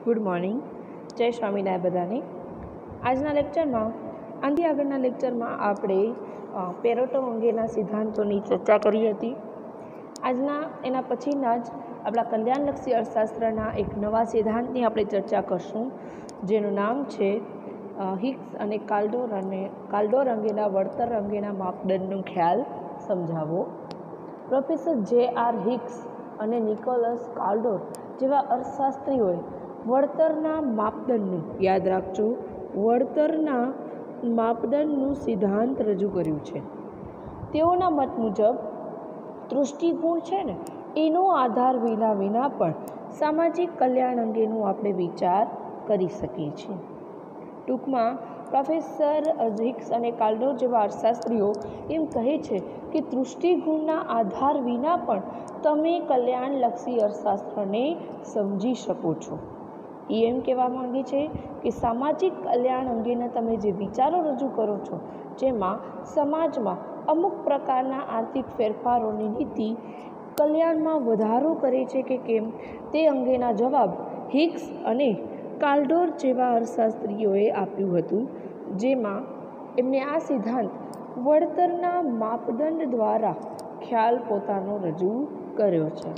Good morning. जय स्वामिनारायण बधाने। आजना lecture में आंधी आगळना लेक्चर में आपणे पेरोटो अंगेना सिद्धांतोनी चर्चा करी हती। आजना एना पछीना ज आपणा कल्याणलक्षी अर्थशास्त्रना एक नवा सिद्धांतनी आपणे चर्चा करशुं, जेनुं नाम छे हिक्स अने काल्डोर अंगेना वळतर अंगेना मापदंडनो ख्याल समजावो। Professor J.R. हिक्स अने निकोलस काल्डोर जेवा अर्थशास्त्रीओए वळतरना मापदंडनुं याद राखजो, वळतरना मापदंडनुं सिद्धांत रजू कर्युं छे। तेओना मत मुजब दृष्टिगुण छे ने एनो आधार विना पण सामाजिक कल्याण अंगेनो आपणे विचार करी शकीए छीए। टूंकमां प्रोफेसर हिक्स अने काल्डोर जेवा अर्थशास्त्रीओ एम कहे छे कि दृष्टिगुणना आधार विना पण तमे कल्याणलक्षी अर्थशास्त्रने समजी शको छो। एम कहेवा मांगे छे कि सामाजिक कल्याण अंगेना तमे जे विचारो रजू करो छो, जेमां समाजमां अमुक प्रकारना आर्थिक फेरफारोनी नीति कल्याणमां वधारो करे छे के केम, ते अंगेना जवाब हिक्स अने काल्डोर जेवा अर्थशास्त्रीओए आप्युं हतुं, जेमां एमणे आ सिद्धांत वळतरना मापदंड द्वारा ख्याल पोतानो रजू कर्यो छे।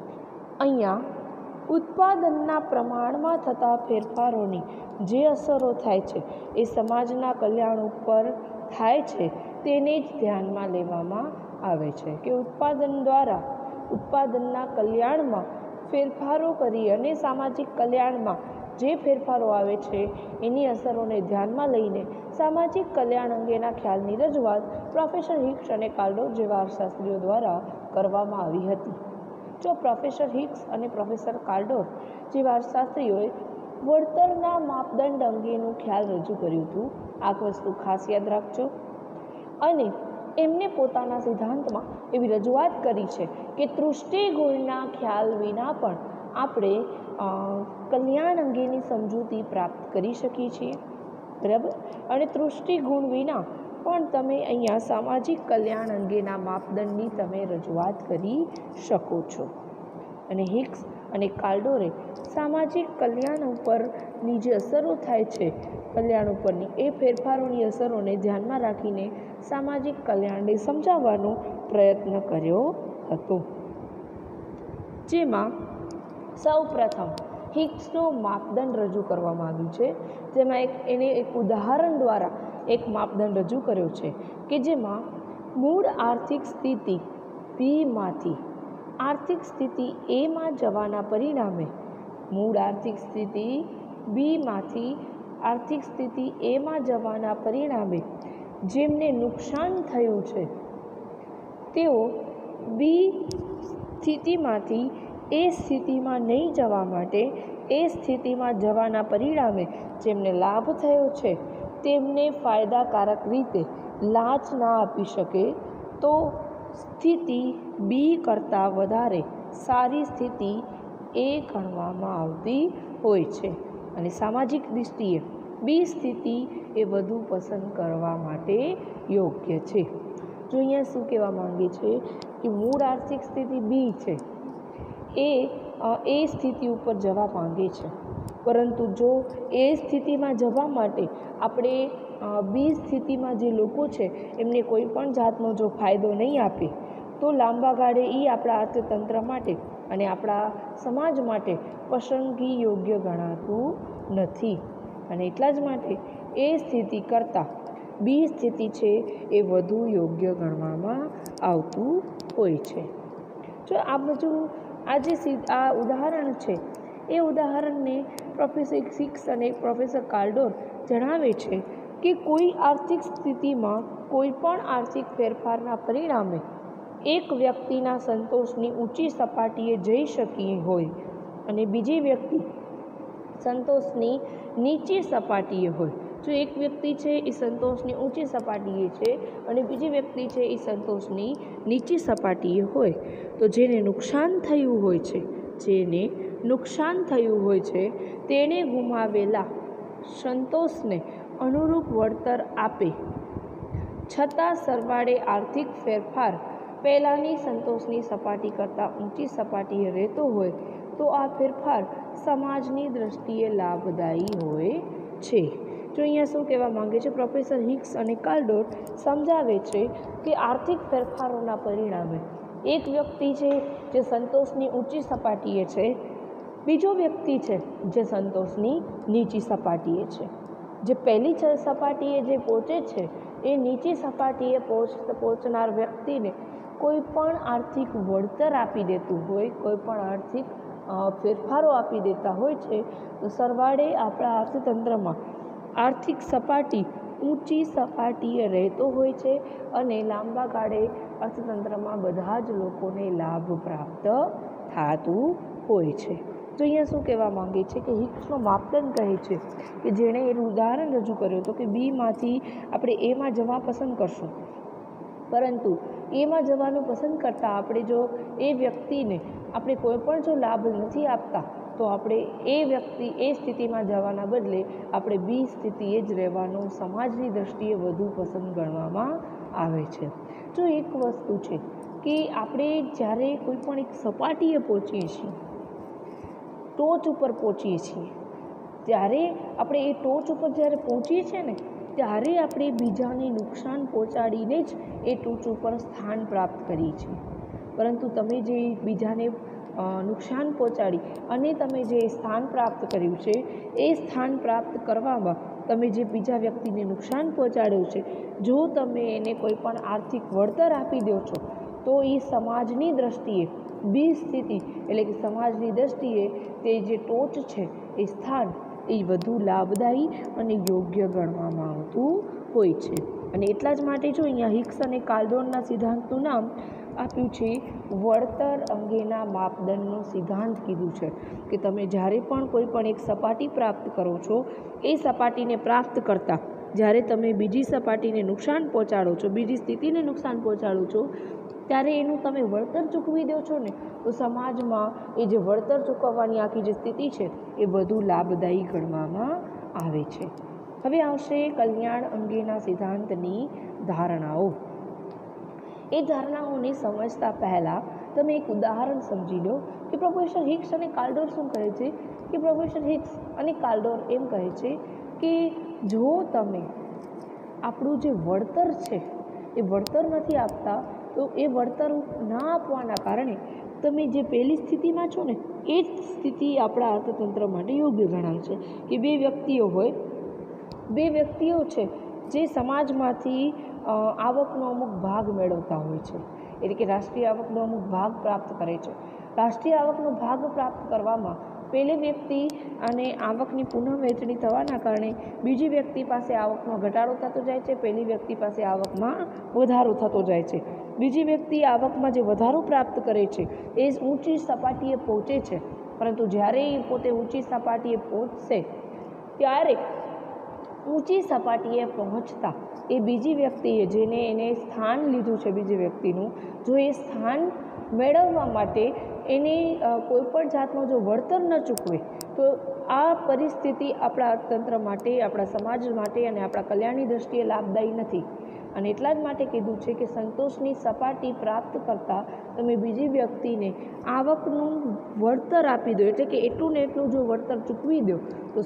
अहींया उत्पादनना प्रमाणमां थता फेरफारोनी जे असरो थाय छे ए समाजना कल्याण उपर थाय छे तेने ज ध्यानमां लेवामां आवे छे कि उत्पादन द्वारा उत्पादनना कल्याणमां फेरफारो करी अने सामाजिक कल्याणमां जे फेरफारो आवे छे एनी असरोने ध्यानमां लईने सामाजिक कल्याण अंगेना ख्यालनी रजूआत प्रोफेसर हिक्स अने काल्डोर जेवा अर्थशास्त्रीओ द्वारा करवामां आवी हती। जो प्रोफेसर हिक्स अने प्रोफेसर काल्डोर जेवा अर्थशास्त्रीओए वळतरना मापदंड अंगेनो ख्याल रजू कर्युं हतुं, आ वस्तु खास याद राखजो। अने एमने पोताना सिद्धांतमां एवी रजूआत करी छे कि दृष्टिगुणना ख्याल विना पण आपणे कल्याण अंगेनी समजूती प्राप्त करी शकीए छीए, बराबर। अने दृष्टिगुण विना पण तमे अहींया सामाजिक कल्याण अंगेना मापदंडनी तमे रजूआत करी शको छो। अने हिक्स अने काल्डोरे सामाजिक कल्याण उपरनी जे असरो थाय छे कल्याण उपरनी ए फेरफारोनी असरोने ध्यानमां राखीने सामाजिक कल्याणने समजावવાનો प्रयत्न कर्यो हतो। जेमां सौ प्रथम हिक्सनो मापदंड रजू करवामां आव्युं छे, जेमां एक उदाहरण द्वारा एक मापदंड रजू कर्यो छे कि जेमां मूळ आर्थिक स्थिति बी मांथी आर्थिक स्थिति ए मां जवाना परिणामे मूळ आर्थिक स्थिति बी मांथी आर्थिक स्थिति ए मां जवाना परिणामे जेमने नुकसान थयुं छे तेओ बी स्थितिमांथी ए स्थितिमां नहीं जवा माटे ए स्थितिमां जवाना परिणामे जेमने लाभ थयो छे तेमने फायदाकारक रीते लाच ना आपी शके तो स्थिति बी करता वधारे सारी स्थिति ए गणवामां आवती होय छे अने सामाजिक दृष्टिए बी स्थिति ए वधु पसंद करवा माटे योग्य छे। जो अहींया शुं कहेवा मांगे छे कि मूळ आर्थिक स्थिति बी छे ए स्थिति उपर जवा मांगे छे, परंतु जो ए स्थितिमां जवा माटे आपणे बी स्थितिमां जे लोको छे एमने कोई पण जातनो जो फायदो नहीं आपे तो लांबा गाळे ई आपणा अर्थतंत्र माटे अने आपणा समाज माटे पसंदगी योग्य गणातुं नथी अने एटला ज माटे ए स्थिति करता बी स्थिति छे ए वधु योग्य गणवामां आवतुं होय छे। जो आ बधुं आ उदाहरण छे ए उदाहरणने प्रोफेसर हिक्स अने प्रोफेसर काल्डोर जणावे छे कि कोई आर्थिक स्थितिमां कोईपण आर्थिक फेरफाરના परिणामे एक व्यक्तिना संतोषनी ऊंची सपाटीए जई शकी होय अने बीजी व्यक्ति संतोषनी नीची सपाटीए होय। जो एक व्यक्ति छे ए संतोषनी ऊंची सपाटीए छे अने बीजी व्यक्ति छे ए संतोषनी नीची सपाटीए होय तो जेने नुकसान थयुं होय छे तेणे गुमावेला संतोषने अनुरूप वळतर आपे छतां सरवाळे आर्थिक फेरफार पहेलानी संतोषनी सपाटी करता ऊंची सपाटीए रहेतो होय તો આ ફેરફાર સમાજની દ્રષ્ટિએ લાભદાયી હોય છે. જો અહીંયા શું કહેવા માંગે છે, પ્રોફેસર હિક્સ અને કાર્ડોર સમજાવે છે કે આર્થિક ફેરફારોના પરિણામે એક વ્યક્તિ છે જે સંતોષની ઊંચી સપાટીએ છે, બીજો વ્યક્તિ છે જે સંતોષની નીચી સપાટીએ છે. જે પહેલી સપાટીએ જે પહોંચે છે એ નીચી સપાટીએ પહોંચનાર વ્યક્તિને કોઈ પણ આર્થિક વળતર આપી દેતું હોય, કોઈ પણ આર્થિક ફેરફારો આપી દેતા હોય છે, તો સરવાળે આપણા અર્થતંત્રમાં આર્થિક સપાટી ઊંચી સપાટીએ રહેતો હોય છે અને લાંબા ગાળે અર્થતંત્રમાં બધા જ લોકોને લાભ પ્રાપ્ત થતું હોય છે. તો અહીંયા શું કહેવા માંગે છે કે હિક્સનો માપદંડ કહે છે કે જેણે એનું ઉદાહરણ રજૂ કર્યું હતું કે બીમાંથી આપણે એમાં જવા પસંદ કરશું, પરંતુ એમાં જવાનું પસંદ કરતાં આપણે જો એ વ્યક્તિને આપણે કોઈ પણ જો લાભ નથી આપતા તો આપણે એ સ્થિતિમાં જવાના બદલે આપણે બી સ્થિતિએ જ રહેવાનું સમાજની દ્રષ્ટિએ વધુ પસંદ ગણવામાં આવે છે. જો એક વસ્તુ છે કે આપણે જ્યારે કોઈ પણ એક સપાટીએ પહોંચીએ છીએ, ટોચ ઉપર પહોંચીએ છીએ, ત્યારે આપણે એ ટોચ ઉપર જ્યારે પહોંચીએ છીએ ને ત્યારે આપણે બીજાને નુકસાન પહોંચાડીને જ એ ટોચ ઉપર સ્થાન પ્રાપ્ત કરીએ છીએ. પરંતુ તમે જે બીજાને નુકસાન પહોંચાડી અને તમે જે સ્થાન પ્રાપ્ત કર્યું છે એ સ્થાન પ્રાપ્ત કરવામાં તમે જે બીજા વ્યક્તિને નુકસાન પહોંચાડ્યું છે, જો તમે એને કોઈ પણ આર્થિક વળતર આપી દો છો તો એ સમાજની દ્રષ્ટિએ બી સ્થિતિ એટલે કે સમાજની દ્રષ્ટિએ તે જે ટોચ છે એ સ્થાન એ વધુ લાભદાયી અને યોગ્ય ગણવામાં આવતું હોય છે. અને એટલા જ માટે જો અહીંયા હિક્સ અને કાર્ડોરના સિદ્ધાંતનું નામ આપ્યું છે વળતર અંગેના માપદંડનો સિદ્ધાંત કીધું છે કે તમે જ્યારે પણ કોઈ પણ એક સપાટી પ્રાપ્ત કરો છો, એ સપાટીને પ્રાપ્ત કરતાં જ્યારે તમે બીજી સપાટીને નુકસાન પહોંચાડો છો, બીજી સ્થિતિને નુકસાન પહોંચાડો છો, ત્યારે એનું તમે વળતર ચૂકવી દો છો ને તો સમાજમાં એ જે વળતર ચૂકવવાની આખી જે સ્થિતિ છે એ વધુ લાભદાયી ગણવામાં આવે છે. હવે આવશે કલ્યાણ અંગેના સિદ્ધાંતની ધારણાઓ. એ ધારણાઓને સમજતા પહેલાં તમે એક ઉદાહરણ સમજી લો કે પ્રોફેસર હિક્સ અને કાર્ડોર શું કહે છે કે પ્રોફેસર હિક્સ અને કાર્ડોર એમ કહે છે કે જો તમે આપણું જે વળતર છે એ વળતર નથી આપતા તો એ વળતર ના આપવાના કારણે તમે જે પહેલી સ્થિતિમાં છો ને એ જ સ્થિતિ આપણા અર્થતંત્ર માટે યોગ્ય ગણાય છે. કે બે વ્યક્તિઓ છે જે સમાજમાંથી આવકનો અમુક ભાગ મેળવતા હોય છે, એટલે કે રાષ્ટ્રીય આવકનો અમુક ભાગ પ્રાપ્ત કરે છે. રાષ્ટ્રીય આવકનો ભાગ પ્રાપ્ત કરવામાં પહેલી વ્યક્તિ અને આવકની પુનઃવહેંચણી થવાના કારણે બીજી વ્યક્તિ પાસે આવકમાં ઘટાડો થતો જાય છે, પહેલી વ્યક્તિ પાસે આવકમાં વધારો થતો જાય છે. બીજી વ્યક્તિ આવકમાં જે વધારો પ્રાપ્ત કરે છે એ ઊંચી સપાટીએ પહોંચે છે, પરંતુ જ્યારે એ પોતે ઊંચી સપાટીએ પહોંચશે ત્યારે ઊંચી સપાટીએ પહોંચતા એ બીજી વ્યક્તિએ જેને એને સ્થાન લીધું છે બીજી વ્યક્તિનું, જો એ સ્થાન મેળવવા માટે એને કોઈ પણ જાતનો જો વળતર ન ચૂકવે તો આ પરિસ્થિતિ આપણા અર્થતંત્ર માટે, આપણા સમાજ માટે અને આપણા કલ્યાણની દ્રષ્ટિએ લાભદાયી નથી. અને એટલા જ માટે કીધું છે કે સંતોષની સપાટી પ્રાપ્ત કરતાં તમે બીજી વ્યક્તિને આવકનું વળતર આપી દો, એટલે કે એટલું ને એટલું જો વળતર ચૂકવી દો તો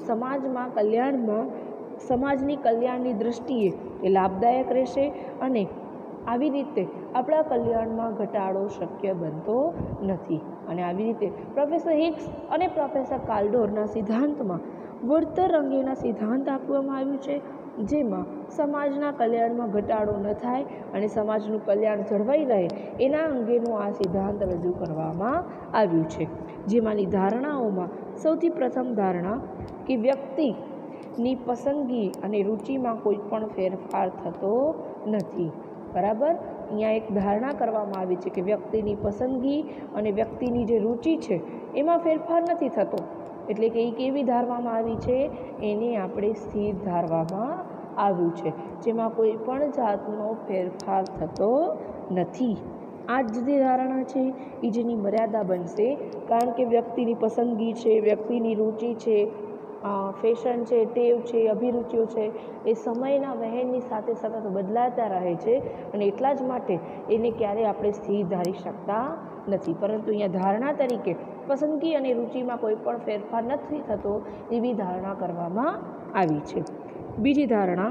સમાજની કલ્યાણની દ્રષ્ટિએ એ લાભદાયક રહેશે અને આવી રીતે આપણા કલ્યાણમાં ઘટાડો શક્ય બનતો નથી. અને આવી રીતે પ્રોફેસર હિક્સ અને પ્રોફેસર કાર્ડોરના સિદ્ધાંતમાં વળતર અંગેના સિદ્ધાંત આપવામાં આવ્યું છે, જેમાં સમાજના કલ્યાણમાં ઘટાડો ન થાય અને સમાજનું કલ્યાણ જળવાઈ રહે એના અંગેનું આ સિદ્ધાંત રજૂ કરવામાં આવ્યું છે. જેમાંની ધારણાઓમાં સૌથી પ્રથમ ધારણા કે વ્યક્તિની પસંદગી અને રુચિમાં કોઈ પણ ફેરફાર થતો નથી. બરાબર, અહીંયા એક ધારણા કરવામાં આવી છે કે વ્યક્તિની પસંદગી અને વ્યક્તિની જે રુચિ છે એમાં ફેરફાર નથી થતો, એટલે કે એ કેવી ધારવામાં આવી છે એને આપણે સ્થિર ધારવામાં આવ્યું છે, જેમાં કોઈ પણ જાતનો ફેરફાર થતો નથી. આ જ જે ધારણા છે એ જેની મર્યાદા બનશે, કારણ કે વ્યક્તિની પસંદગી છે, વ્યક્તિની રુચિ છે, ફેશન છે, ટેવ છે, અભિરુચિઓ છે એ સમયના વહેણની સાથે સતત બદલાતા રહે છે અને એટલા જ માટે એને ક્યારેય આપણે સ્થિર ધારી શકતા નથી. પરંતુ અહીંયા ધારણા તરીકે પસંદગી અને રુચિમાં કોઈ પણ ફેરફાર નથી થતો એવી ધારણા કરવામાં આવી છે. બીજી ધારણા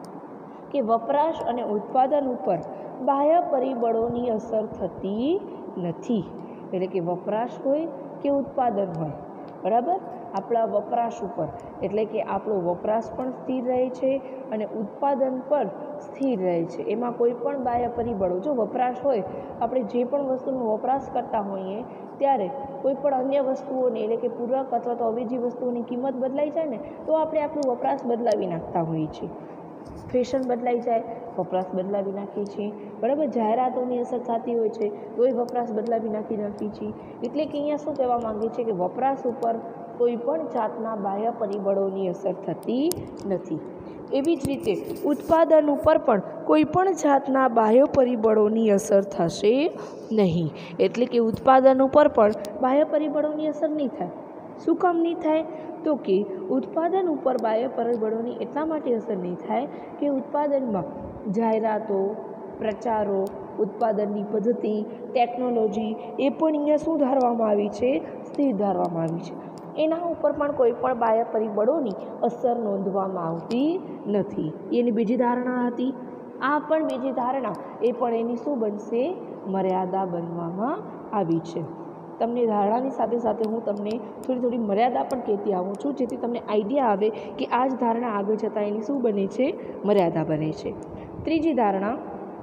કે વપરાશ અને ઉત્પાદન ઉપર બાહ્ય પરિબળોની અસર થતી નથી. એટલે કે વપરાશ હોય કે ઉત્પાદન હોય, બરાબર, આપણા વપરાશ ઉપર એટલે કે આપણો વપરાશ પણ સ્થિર રહે છે અને ઉત્પાદન પણ સ્થિર રહે છે. એમાં કોઈ પણ બાહ્ય પરિબળો, જો વપરાશ હોય, આપણે જે પણ વસ્તુનો વપરાશ કરતા હોઈએ ત્યારે કોઈ પણ અન્ય વસ્તુઓની એટલે કે પૂરક અથવા તો અવેજી વસ્તુઓની કિંમત બદલાઈ જાય ને તો આપણે આપણું વપરાશ બદલાવી નાખતા હોઈએ છીએ. ફેશન બદલાઈ જાય, વપરાશ બદલાવી નાખીએ છીએ, બરાબર. જાહેરાતોની અસર થતી હોય છે તો એ વપરાશ બદલાવી નાખીએ છીએ. એટલે કે અહીંયા શું કહેવા માંગીએ છીએ કે વપરાશ ઉપર કોઈ પણ જાતના બાહ્ય પરિબળોની અસર થતી નથી. એવી જ રીતે ઉત્પાદન ઉપર પણ કોઈ પણ જાતના બાહ્ય પરિબળોની અસર થશે નહીં. એટલે કે ઉત્પાદન ઉપર પણ બાહ્ય પરિબળોની અસર નહીં થાય. શું કામ નહીં થાય? તો કે ઉત્પાદન ઉપર બાહ્ય પરિબળોની એટલા માટે અસર નહીં થાય કે ઉત્પાદનમાં જાહેરાતો, પ્રચારો, ઉત્પાદનની પદ્ધતિ, ટેકનોલોજી એ પણ અહીંયા શું ધારવામાં આવી છે? સ્થિર ધારવામાં આવી છે. એના ઉપર પણ કોઈ પણ બાહ્ય પરિબળોની અસર નોંધવામાં આવતી નથી. એની બીજી ધારણા હતી. આ પણ બીજી ધારણા એ પણ એની શું બનશે? મર્યાદા બનવામાં આવી છે. તમને ધારણાની સાથે સાથે હું તમને થોડી મર્યાદા પણ કહેતી આવું છું જેથી તમને આઈડિયા આવે કે આ જ ધારણા આગળ જતાં એની શું બને છે? મર્યાદા બને છે. ત્રીજી ધારણા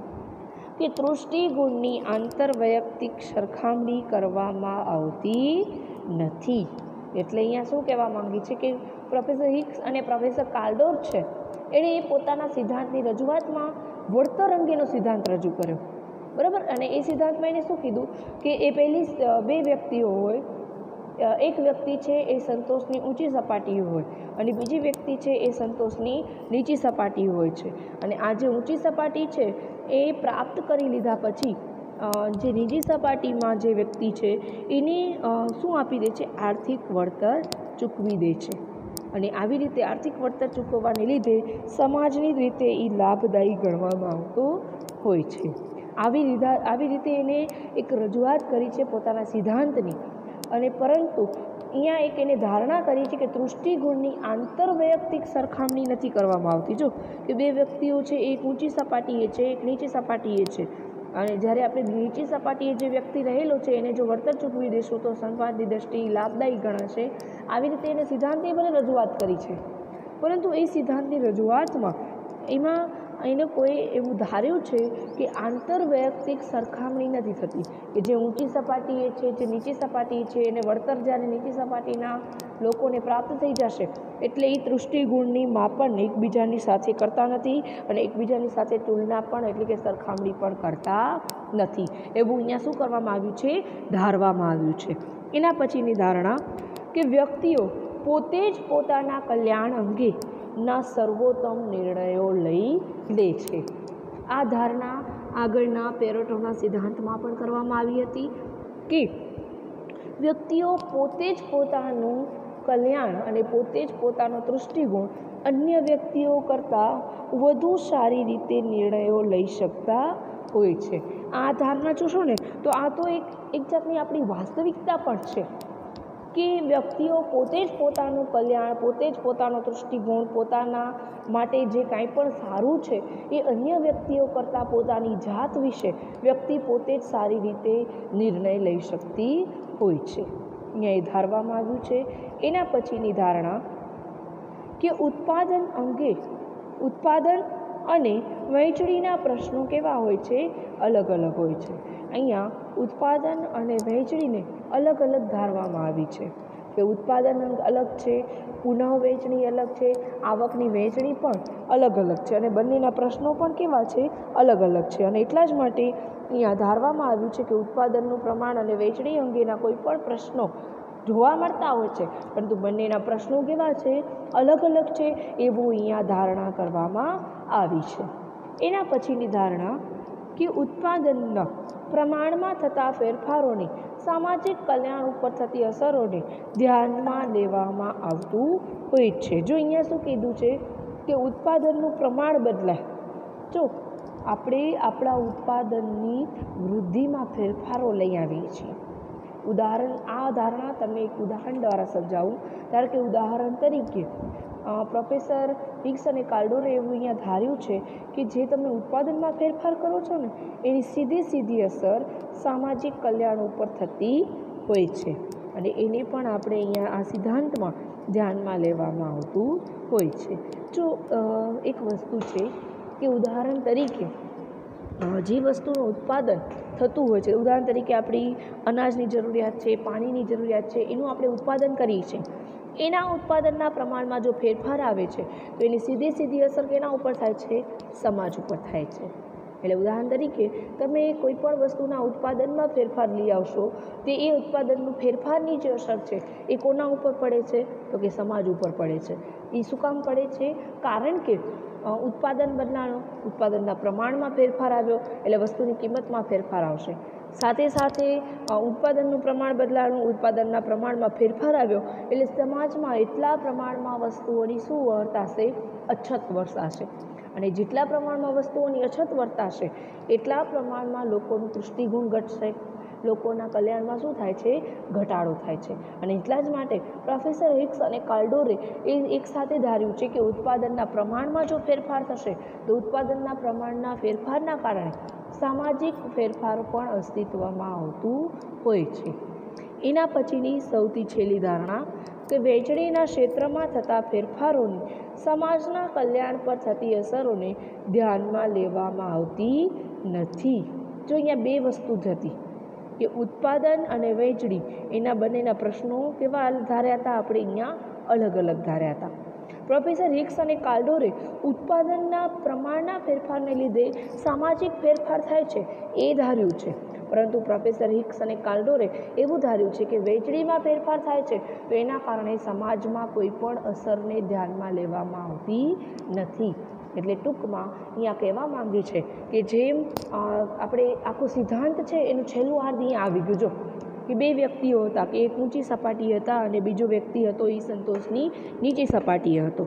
કે દૃષ્ટિગુણની આંતરવૈયક્તિક સરખામણી કરવામાં આવતી નથી. એટલે અહીંયા શું કહેવા માંગી છે કે પ્રોફેસર હિક્સ અને પ્રોફેસર કાર્ડોર છે એણે પોતાના સિદ્ધાંતની રજૂઆતમાં વળતર અંગેનો સિદ્ધાંત રજૂ કર્યો, બરાબર. અને એ સિદ્ધાંતમાં એને શું કીધું કે એ પહેલી બે વ્યક્તિઓ હોય, એક વ્યક્તિ છે એ સંતોષની ઊંચી સપાટી હોય અને બીજી વ્યક્તિ છે એ સંતોષની નીચી સપાટી હોય છે. અને આ જે ઊંચી સપાટી છે એ પ્રાપ્ત કરી લીધા પછી જે નીચી સપાટીમાં જે વ્યક્તિ છે એને શું આપી દે છે? આર્થિક વળતર ચૂકવી દે છે. અને આવી રીતે આર્થિક વળતર ચૂકવવાને લીધે સમાજની રીતે એ લાભદાયી ગણવામાં આવતો હોય છે. આવી રીતે એને એક રજૂઆત કરી છે પોતાના સિદ્ધાંતની. અને પરંતુ અહીંયા એક એને ધારણા કરી છે કે દૃષ્ટિગુણની આંતરવૈયક્તિક સરખામણી નથી કરવામાં આવતી. જો કે બે વ્યક્તિઓ છે, એક ઊંચી સપાટીએ છે, એક નીચી સપાટીએ છે, અને જ્યારે આપણે નીચી સપાટીએ જે વ્યક્તિ રહેલો છે એને જો વળતર ચૂકવી દઈશું તો સમાજની દ્રષ્ટિએ લાભદાયી ગણાશે. આવી રીતે એને સિદ્ધાંતની ભલે રજૂઆત કરી છે, પરંતુ એ સિદ્ધાંતની રજૂઆતમાં એમાં એને કોઈ એવું ધાર્યું છે કે આંતરવૈયક્તિક સરખામણી નથી થતી, કે જે ઊંચી સપાટીએ છે, જે નીચી સપાટી છે એને વળતર જ્યારે નીચી સપાટીના લોકોને પ્રાપ્ત થઈ જશે એટલે એ દૃષ્ટિગુણની માપન એકબીજાની સાથે કરતા નથી અને એકબીજાની સાથે તુલના પણ એટલે કે સરખામણી પણ કરતા નથી. એવું અહીંયા શું કરવામાં આવ્યું છે? ધારવામાં આવ્યું છે. એના પછીની ધારણા કે વ્યક્તિઓ પોતે જ પોતાના કલ્યાણ અંગે ના સર્વોત્તમ નિર્ણયો લઈ લે છે. આ ધારણા આગળના પેરેટોના સિદ્ધાંતમાં પણ કરવામાં આવી હતી કે વ્યક્તિઓ પોતે જ પોતાનું કલ્યાણ અને પોતે જ પોતાનો દૃષ્ટિગુણ અન્ય વ્યક્તિઓ કરતાં વધુ સારી રીતે નિર્ણયો લઈ શકતા હોય છે. આ ધારણા જોશો ને તો આ તો એક જાતની આપણી વાસ્તવિકતા પણ છે કે વ્યક્તિઓ પોતે જ પોતાનું કલ્યાણ, પોતે જ પોતાનો દૃષ્ટિગુણ, પોતાના માટે જે કાંઈ પણ સારું છે એ અન્ય વ્યક્તિઓ કરતાં પોતાની જાત વિશે વ્યક્તિ પોતે જ સારી રીતે નિર્ણય લઈ શકતી હોય છે. અહીંયા એ ધારવામાં આવ્યું છે. એના પછીની ધારણા કે ઉત્પાદન અને વહેંચણીના પ્રશ્નો કેવા હોય છે? અલગ અલગ હોય છે. અહીંયા ઉત્પાદન અને વહેંચણીને અલગ અલગ ધારવામાં આવી છે કે ઉત્પાદન અલગ છે, પુનઃ વહેંચણી અલગ છે, આવકની વહેંચણી પણ અલગ અલગ છે અને બંનેના પ્રશ્નો પણ કેવા છે? અલગ અલગ છે. અને એટલા જ માટે અહીંયા ધારવામાં આવ્યું છે કે ઉત્પાદનનું પ્રમાણ અને વહેંચણી અંગેના કોઈ પણ પ્રશ્નો જોવા મળતા હોય છે પરંતુ બંનેના પ્રશ્નો કેવા છે? અલગ અલગ છે. એવું અહીંયા ધારણા કરવામાં આવી છે. એના પછીની ધારણા કે ઉત્પાદનના પ્રમાણમાં થતા ફેરફારોને સામાજિક કલ્યાણ ઉપર થતી અસરોને ધ્યાનમાં લેવામાં આવતું હોય છે. જો અહીંયા શું કીધું છે કે ઉત્પાદનનું પ્રમાણ બદલાય. જો આપણે આપણા ઉત્પાદનની વૃદ્ધિમાં ફેરફારો લઈ આવીએ છીએ. આ ધારણા તમને એક ઉદાહરણ દ્વારા સમજાવું. ધારો કે ઉદાહરણ તરીકે પ્રોફેસર હિક્સ અને કાર્ડોરે એવું અહીંયા ધાર્યું છે કે જે તમે ઉત્પાદનમાં ફેરફાર કરો છો ને એની સીધી અસર સામાજિક કલ્યાણ ઉપર થતી હોય છે, અને એને પણ આપણે અહીંયા આ સિદ્ધાંતમાં ધ્યાનમાં લેવામાં આવતું હોય છે. જો એક વસ્તુ છે કે ઉદાહરણ તરીકે જે વસ્તુનું ઉત્પાદન થતું હોય છે, ઉદાહરણ તરીકે આપણી અનાજની જરૂરિયાત છે, પાણીની જરૂરિયાત છે, એનું આપણે ઉત્પાદન કરીએ છીએ. એના ઉત્પાદનના પ્રમાણમાં જો ફેરફાર આવે છે તો એની સીધી અસર કેના ઉપર થાય છે? સમાજ ઉપર થાય છે. એટલે ઉદાહરણ તરીકે તમે કોઈ પણ વસ્તુના ઉત્પાદનમાં ફેરફાર લઈ આવશો તે એ ઉત્પાદનનું ફેરફારની જે અસર છે એ કોના ઉપર પડે છે? તો કે સમાજ ઉપર પડે છે. એ શું કામ પડે છે? કારણ કે ઉત્પાદન બદલાણો, ઉત્પાદનના પ્રમાણમાં ફેરફાર આવ્યો એટલે વસ્તુની કિંમતમાં ફેરફાર આવશે. સાથે ઉત્પાદનનું પ્રમાણ બદલાણું, ઉત્પાદનના પ્રમાણમાં ફેરફાર આવ્યો એટલે સમાજમાં એટલા પ્રમાણમાં વસ્તુઓની શું વર્તાશે? અછત વર્તાશે. અને જેટલા પ્રમાણમાં વસ્તુઓની અછત વર્તાશે એટલા પ્રમાણમાં લોકોનું તૃષ્ટિગુણ ઘટશે, લોકોના કલ્યાણમાં શું થાય છે? ઘટાડો થાય છે. અને એટલા જ માટે પ્રોફેસર હિક્સ અને કાર્ડોરે એ એક સાથે ધાર્યું છે કે ઉત્પાદનના પ્રમાણમાં જો ફેરફાર થશે તો ઉત્પાદનના પ્રમાણના ફેરફારના કારણે સામાજિક ફેરફાર પણ અસ્તિત્વમાં આવતું હોય છે. એના પછીની સૌથી છેલ્લી ધારણા કે વહેંચણીના ક્ષેત્રમાં થતા ફેરફારોની સમાજના કલ્યાણ પર થતી અસરોને ધ્યાનમાં લેવામાં આવતી નથી. જો અહીંયા બે વસ્તુ જ હતી કે ઉત્પાદન અને વહેંચણી, એના બંનેના પ્રશ્નો કેવા ધાર્યા હતા? આપણે અહીંયા અલગ ધાર્યા હતા. પ્રોફેસર હિક્સ અને કાર્ડોરે ઉત્પાદનના પ્રમાણના ફેરફારને લીધે સામાજિક ફેરફાર થાય છે એ ધાર્યું છે, પરંતુ પ્રોફેસર હિક્સ અને કાર્ડોરે એવું ધાર્યું છે કે વહેંચણીમાં ફેરફાર થાય છે તો એના કારણે સમાજમાં કોઈ પણ અસરને ધ્યાનમાં લેવામાં આવતી નથી. એટલે ટૂંકમાં અહીંયા કહેવા માંગે છે કે જેમ આપણે આખો સિદ્ધાંત છે એનું છેલ્લું હાર્દ અહીંયા આવી ગયું. જો કે બે વ્યક્તિઓ હતા કે એક ઊંચી સપાટી હતા અને બીજો વ્યક્તિ હતો એ સંતોષની નીચી સપાટીએ હતો.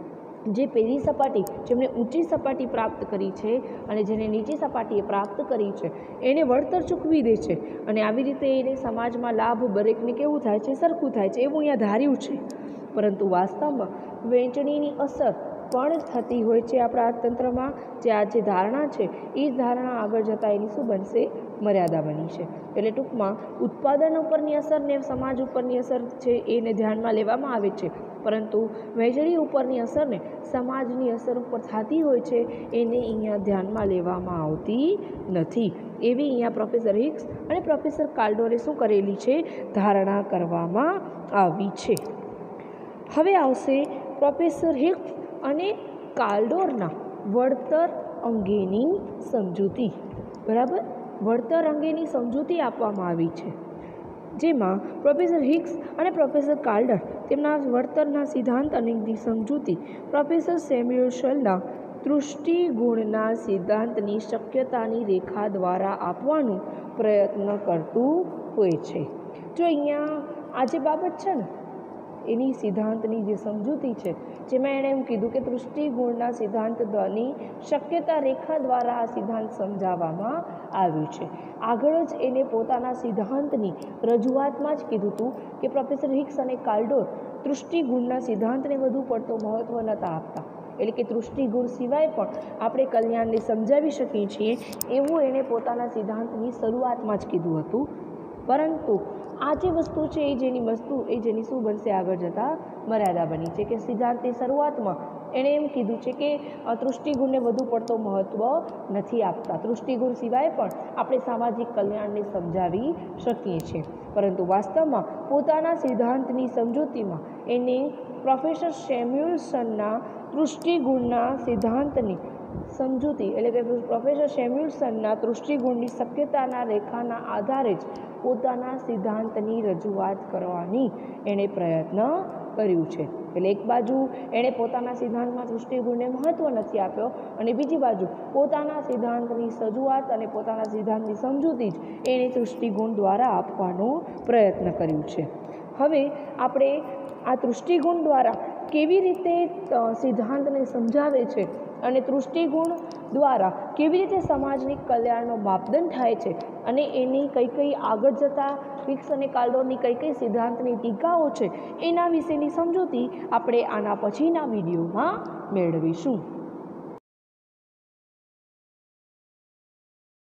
જે પહેલી સપાટી જેમણે ઊંચી સપાટી પ્રાપ્ત કરી છે અને જેને નીચી સપાટીએ પ્રાપ્ત કરી છે એને વળતર ચૂકવી દે છે, અને આવી રીતે એને સમાજમાં લાભ દરેકને કેવું થાય છે? સરખું થાય છે. એવું અહીંયા ધાર્યું છે, પરંતુ વાસ્તવમાં વહેંચણીની અસર પણ થતી હોય છે આપણા અર્થતંત્રમાં. જે આ જે ધારણા છે એ ધારણા આગળ જતાં એની શું બનશે? મર્યાદા બની છે. એટલે ટૂંકમાં ઉત્પાદન ઉપરની અસર ને સમાજ ઉપરની અસર છે એને ધ્યાનમાં લેવામાં આવે છે, પરંતુ વહેંચણી ઉપરની અસરને સમાજની અસર ઉપર થતી હોય છે એને અહીંયા ધ્યાનમાં લેવામાં આવતી નથી. એવી અહીંયા પ્રોફેસર હિક્સ અને પ્રોફેસર કાર્ડોરે શું કરેલી છે? ધારણા કરવામાં આવી છે. હવે આવશે પ્રોફેસર હિક્સ અને કાર્ડોરના વળતર અંગેની સમજૂતી. બરાબર, વળતર અંગેની સમજૂતી આપવામાં આવી છે, જેમાં પ્રોફેસર હિક્સ અને પ્રોફેસર કાર્ડર તેમના વળતરના સિદ્ધાંત અને સમજૂતી પ્રોફેસર સેમ્યુએલ્સના તૃષ્ટિગુણના સિદ્ધાંતની શક્યતાની રેખા દ્વારા આપવાનો પ્રયત્ન કરતું હોય છે. જો અહીંયા આ જે બાબત છે ને એની સિદ્ધાંતની જે સમજૂતી છે, જેમાં એણે એમ કીધું કે તૃષ્ટિગુણના સિદ્ધાંતની શક્યતા રેખા દ્વારા આ સિદ્ધાંત સમજાવવામાં આવ્યું છે. આગળ જ એને પોતાના સિદ્ધાંતની રજૂઆતમાં જ કીધું હતું કે પ્રોફેસર હિક્સ અને કાર્ડોર તૃષ્ટિગુણના સિદ્ધાંતને વધુ પડતો મહત્ત્વ નહોતા આપતા. એટલે કે તૃષ્ટિગુણ સિવાય પણ આપણે કલ્યાણને સમજાવી શકીએ છીએ એવું એણે પોતાના સિદ્ધાંતની શરૂઆતમાં જ કીધું હતું. પરંતુ આ જે વસ્તુ છે એ જેની શું બનશે? આગળ જતાં મર્યાદા બની છે કે સિદ્ધાંતની શરૂઆતમાં એણે એમ કીધું છે કે તૃષ્ટિગુણને વધુ પડતો મહત્ત્વ નથી આપતા. તૃષ્ટિગુણ સિવાય પણ આપણે સામાજિક કલ્યાણને સમજાવી શકીએ છીએ, પરંતુ વાસ્તવમાં પોતાના સિદ્ધાંતની સમજૂતીમાં એને પ્રોફેસર સેમ્યુએલ્સના તૃષ્ટિગુણના સિદ્ધાંતની સમજૂતી એટલે કે પ્રોફેસર સેમ્યુઅલ્સનના દૃષ્ટિગુણની શક્યતાના રેખાના આધારે જ પોતાના સિદ્ધાંતની રજૂઆત કરવાની એણે પ્રયત્ન કર્યું છે. એટલે એક બાજુ એણે પોતાના સિદ્ધાંતમાં દૃષ્ટિગુણને મહત્ત્વ નથી આપ્યો અને બીજી બાજુ પોતાના સિદ્ધાંતની રજૂઆત અને પોતાના સિદ્ધાંતની સમજૂતી જ એણે દૃષ્ટિગુણ દ્વારા આપવાનો પ્રયત્ન કર્યું છે. હવે આપણે આ દૃષ્ટિગુણ દ્વારા કેવી રીતે સિદ્ધાંતને સમજાવે છે અને દૃષ્ટિગુણ દ્વારા કેવી રીતે સમાજની કલ્યાણનો માપદંડ થાય છે અને એની કઈ કઈ આગળ જતાં વિક્સ અને કાર્લોની કઈ કઈ સિદ્ધાંતની ટીકાઓ છે એના વિશેની સમજૂતી આપણે આના પછીના વિડીયોમાં મેળવીશું.